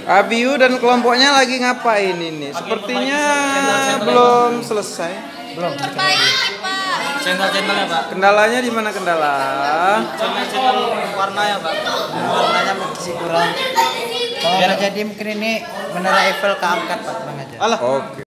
Abiu dan kelompoknya lagi ngapain ini? Sepertinya belum selesai. Belum. Perbaiki, Pak. Channel-channelnya, Pak. Kendalanya di mana kendala? Channel warnanya, Pak. Warnanya masih kurang. Kalau nggak jadi mungkin ini menara Eiffel keangkat Pak, tenang aja. Oke.